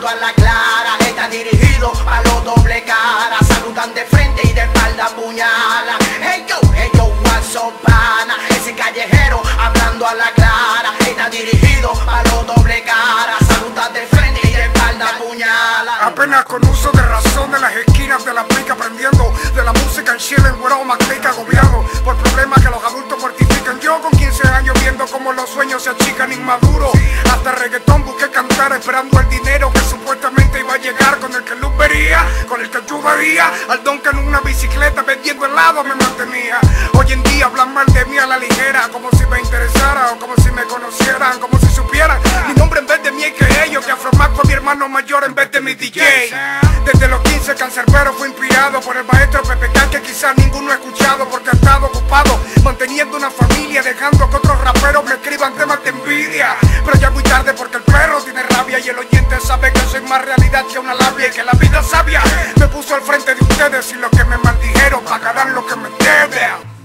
hablando a la clara. Está dirigido a los doble cara. Saludan de frente y de espalda puñala. Hey yo, what's up, pana. Ese callejero hablando a la clara. Está dirigido a los doble cara. Saludan de frente y de espalda puñala. Apenas con uso de razón de las esquinas de la pica, aprendiendo de la música en Chile, en güero clica, agobiado por problemas que los adultos mortifican. Yo con 15 años viendo cómo los sueños se achican, inmaduro. Hasta reggaetón busqué cantar, esperando el dinero que supuestamente iba a llegar, con el que luz vería, con el que ayudaría al don que en una bicicleta vendiendo helado me mantenía. Hoy en día hablan mal de mí a la ligera, como si me interesara o como si me conocieran, como si supieran mi nombre en vez de mí y que ellos, que Afromac fue mi hermano mayor en vez de mi DJ. Desde los 15 Cancerbero fue inspirado por el maestro PPK, que quizás ninguno ha escuchado porque ha estado ocupado manteniendo una familia, dejando que otros raperos me escriban temas de envidia. Pero ya es muy tarde porque el perro tiene rabia y el oyente sabe que soy más realidad que una labia, y que la vida sabia me puso al frente de ustedes, y los que me maldijeron pagarán lo que me deben.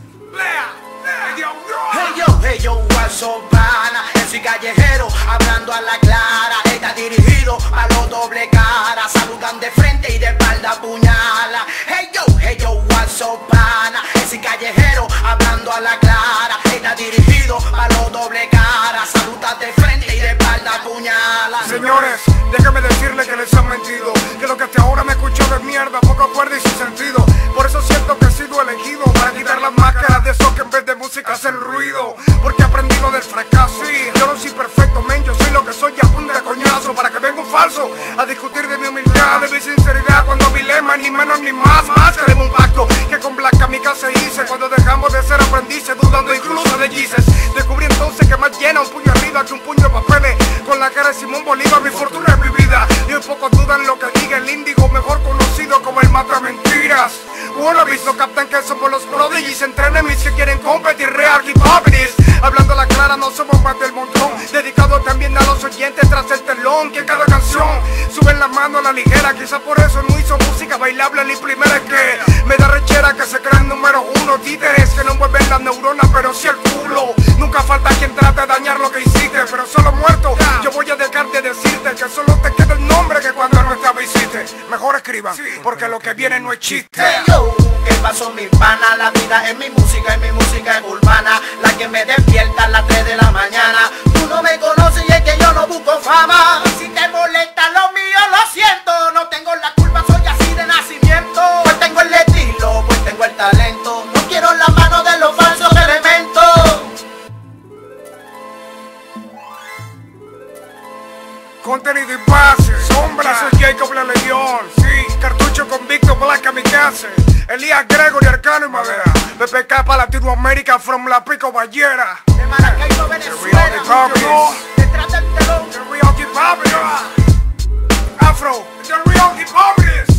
Hey yo, what's up, pana. Ese callejero hablando a la clara. Está dirigido a los doble cara. Saludan de frente y de espalda puñala. Hey yo, what's up, pana. Ese callejero hablando a la clara. Está dirigido a los doble cara. Saludan de frente y de espalda puñala. Señores, déjenme decirles que les han mentido, que lo que hasta ahora me escuchó de mierda poco acuerdo y sin sentido. Por eso siento que he sido elegido para quitar las máscaras de esos que en vez de música hacen ruido, porque he aprendido del fracaso. Sí, yo no soy perfecto, men, yo soy lo que soy, y a punta de coñazo para que venga un falso a discutir de mi humildad, de mi sinceridad, cuando mi lema ni menos ni más que de un pacto que con Black Kamikaze hice cuando dejamos de ser aprendices, dudando incluso de Jesus. Descubrí entonces que más llena un puño arriba que un puño de papeles, con la cara de Simón Bolívar, mi fortuna es mi vida, y hoy pocos dudan lo que diga el índigo, mejor conocido como el mata mentiras. Wannabes no captan que somos los prodigies, entre enemies que quieren competir, real hip hop it is. Hablando a la clara, no somos más del montón, dedicado también a los oyentes tras el telón, que cada canción suben la mano a la ligera. Quizás por eso no hizo música bailable ni primera, es que me da rechera que se crean número uno, títeres que no mueven las neuronas pero sí el culo. Nunca falta quien trate de dañar lo que hiciste, pero solo muerto yo voy a dejar de decirte que solo te queda el nombre que cuando no te visite. Mejor escriban, porque lo que viene no es chiste. Hey yo, ¿qué pasó mi pana? La vida es mi música y mi música es urbana, la que me despierta a las 3 de la mañana. Tú no me conoces y es que yo no busco fama, y si te molesta lo mío lo siento. No tengo la culpa, soy así de nacimiento. Pues tengo el estilo, pues tengo el talento. No quiero la mano de los falsos elementos. Contenido y base, sombra, soy Jacob la Legión, sí, cartucho convicto, Black Kamikaze, Elías Gregory, Arcano y Madera, PPK para Latinoamérica, from La Pico Ballera, De Maracaibo, Venezuela, detrás del telón, the real hip hop, Afro, the real hip hop.